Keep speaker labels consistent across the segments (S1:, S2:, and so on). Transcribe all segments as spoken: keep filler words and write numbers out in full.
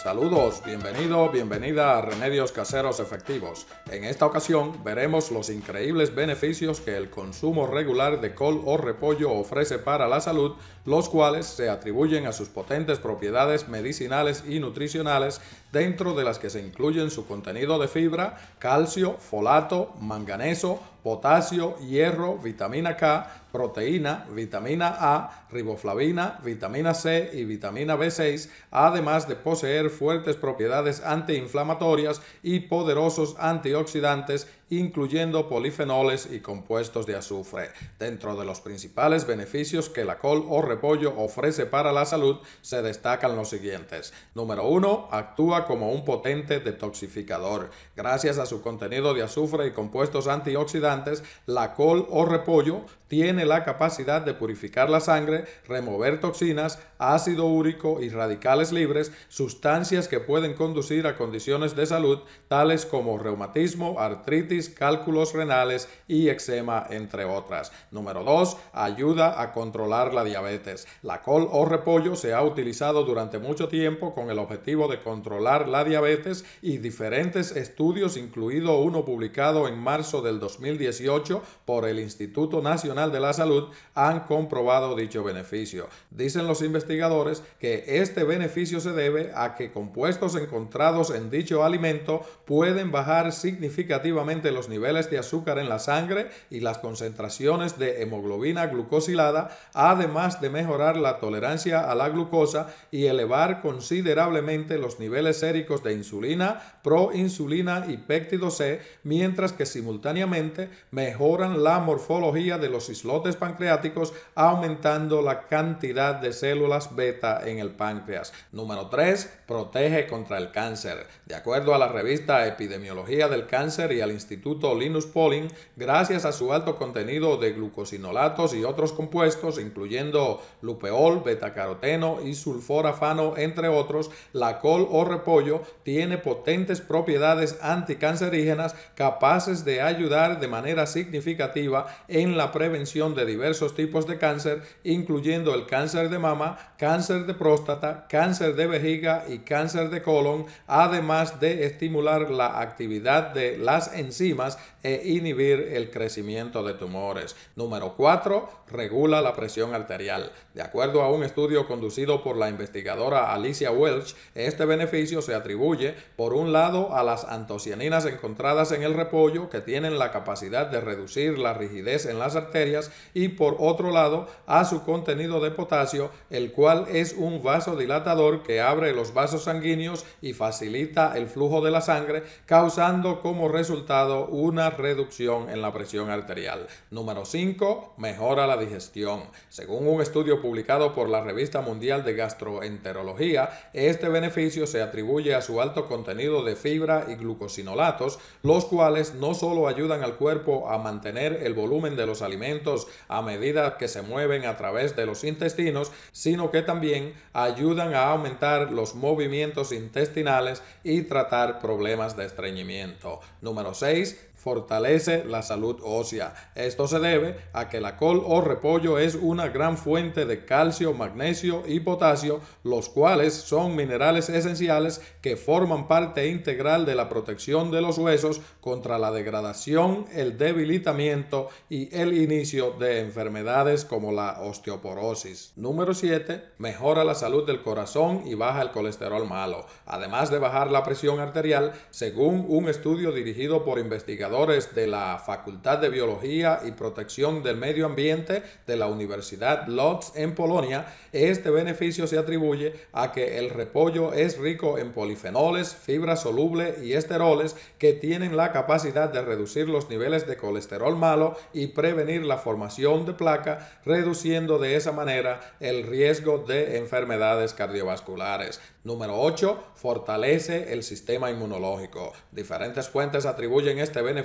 S1: Saludos, bienvenido, bienvenida a Remedios Caseros Efectivos. En esta ocasión veremos los increíbles beneficios que el consumo regular de col o repollo ofrece para la salud, los cuales se atribuyen a sus potentes propiedades medicinales y nutricionales, dentro de las que se incluyen su contenido de fibra, calcio, folato, manganeso, potasio, hierro, vitamina K, proteína, vitamina A, riboflavina, vitamina C y vitamina B seis, además de poseer fuertes propiedades antiinflamatorias y poderosos antioxidantes, incluyendo polifenoles y compuestos de azufre. Dentro de los principales beneficios que la col o repollo ofrece para la salud, se destacan los siguientes. Número uno. Actúa como un potente detoxificador. Gracias a su contenido de azufre y compuestos antioxidantes, la col o repollo tiene la capacidad de purificar la sangre, remover toxinas, ácido úrico y radicales libres, sustancias que pueden conducir a condiciones de salud tales como reumatismo, artritis, cálculos renales y eczema, entre otras. Número dos. Ayuda a controlar la diabetes. La col o repollo se ha utilizado durante mucho tiempo con el objetivo de controlar la diabetes, y diferentes estudios, incluido uno publicado en marzo del dos mil dieciocho por el Instituto Nacional de la Salud, han comprobado dicho beneficio. Dicen los investigadores que este beneficio se debe a que compuestos encontrados en dicho alimento pueden bajar significativamente los niveles de azúcar en la sangre y las concentraciones de hemoglobina glucosilada, además de mejorar la tolerancia a la glucosa y elevar considerablemente los niveles séricos de insulina, proinsulina y péptido C, mientras que simultáneamente mejoran la morfología de los islotes pancreáticos, aumentando la cantidad de células beta en el páncreas. Número tres. Protege contra el cáncer. De acuerdo a la revista Epidemiología del Cáncer y al Instituto Linus Pauling, gracias a su alto contenido de glucosinolatos y otros compuestos, incluyendo lupeol, betacaroteno y sulforafano, entre otros, la col o repollo tiene potentes propiedades anticancerígenas capaces de ayudar de manera significativa en la prevención de diversos tipos de cáncer, incluyendo el cáncer de mama, cáncer de próstata, cáncer de vejiga y cáncer de colon, además de estimular la actividad de las enzimas e inhibir el crecimiento de tumores. Número cuatro. Regula la presión arterial. De acuerdo a un estudio conducido por la investigadora Alicia Welch, este beneficio se atribuye, por un lado, a las antocianinas encontradas en el repollo, que tienen la capacidad de reducir la rigidez en las arterias, y por otro lado, a su contenido de potasio, el cual es un vasodilatador que abre los vasos sanguíneos y facilita el flujo de la sangre, causando como resultado una reducción en la presión arterial. Número cinco. Mejora la digestión. Según un estudio publicado por la Revista Mundial de Gastroenterología, este beneficio se atribuye a su alto contenido de fibra y glucosinolatos, los cuales no solo ayudan al cuerpo a mantener el volumen de los alimentos a medida que se mueven a través de los intestinos, sino que también ayudan a aumentar los movimientos intestinales y tratar problemas de estreñimiento. Número seis. Fortalece la salud ósea. Esto se debe a que la col o repollo es una gran fuente de calcio, magnesio y potasio, los cuales son minerales esenciales que forman parte integral de la protección de los huesos contra la degradación, el debilitamiento y el inicio de enfermedades como la osteoporosis. Número siete. Mejora la salud del corazón y baja el colesterol malo. Además de bajar la presión arterial, según un estudio dirigido por investigadores de la Facultad de Biología y Protección del Medio Ambiente de la Universidad Łódź en Polonia, este beneficio se atribuye a que el repollo es rico en polifenoles, fibra soluble y esteroles que tienen la capacidad de reducir los niveles de colesterol malo y prevenir la formación de placa, reduciendo de esa manera el riesgo de enfermedades cardiovasculares. Número ocho. Fortalece el sistema inmunológico. Diferentes fuentes atribuyen este beneficio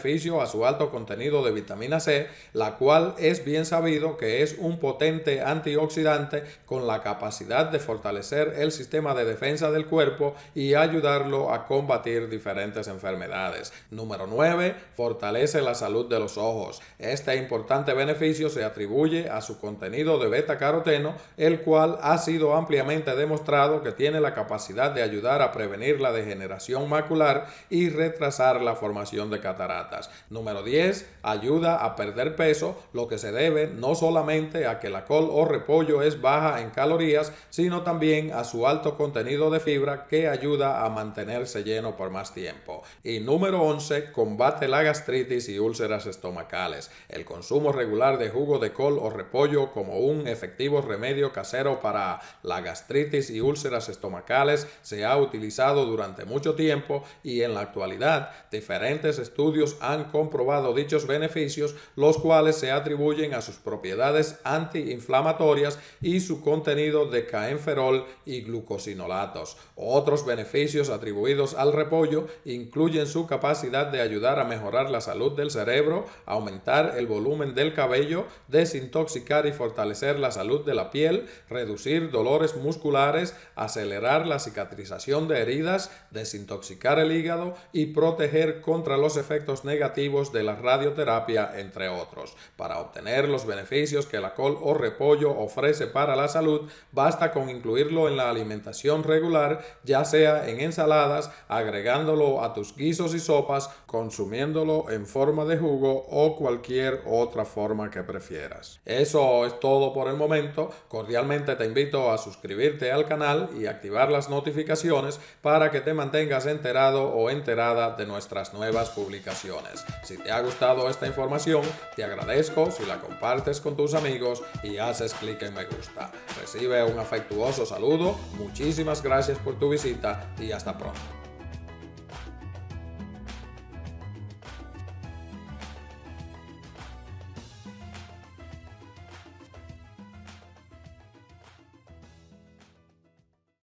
S1: beneficio a su alto contenido de vitamina C, la cual es bien sabido que es un potente antioxidante con la capacidad de fortalecer el sistema de defensa del cuerpo y ayudarlo a combatir diferentes enfermedades. Número nueve. Fortalece la salud de los ojos. Este importante beneficio se atribuye a su contenido de beta-caroteno, el cual ha sido ampliamente demostrado que tiene la capacidad de ayudar a prevenir la degeneración macular y retrasar la formación de cataratas. Número diez. Ayuda a perder peso, lo que se debe no solamente a que la col o repollo es baja en calorías, sino también a su alto contenido de fibra que ayuda a mantenerse lleno por más tiempo. Y número once. Combate la gastritis y úlceras estomacales. El consumo regular de jugo de col o repollo como un efectivo remedio casero para la gastritis y úlceras estomacales se ha utilizado durante mucho tiempo y en la actualidad diferentes estudios han comprobado dichos beneficios, los cuales se atribuyen a sus propiedades antiinflamatorias y su contenido de caenferol y glucosinolatos. Otros beneficios atribuidos al repollo incluyen su capacidad de ayudar a mejorar la salud del cerebro, aumentar el volumen del cabello, desintoxicar y fortalecer la salud de la piel, reducir dolores musculares, acelerar la cicatrización de heridas, desintoxicar el hígado y proteger contra los efectos negativos de la radioterapia, entre otros. Para obtener los beneficios que la col o repollo ofrece para la salud, basta con incluirlo en la alimentación regular, ya sea en ensaladas, agregándolo a tus guisos y sopas, consumiéndolo en forma de jugo o cualquier otra forma que prefieras. Eso es todo por el momento. Cordialmente te invito a suscribirte al canal y activar las notificaciones para que te mantengas enterado o enterada de nuestras nuevas publicaciones. Si te ha gustado esta información, te agradezco si la compartes con tus amigos y haces clic en me gusta. Recibe un afectuoso saludo, muchísimas gracias por tu visita y hasta pronto.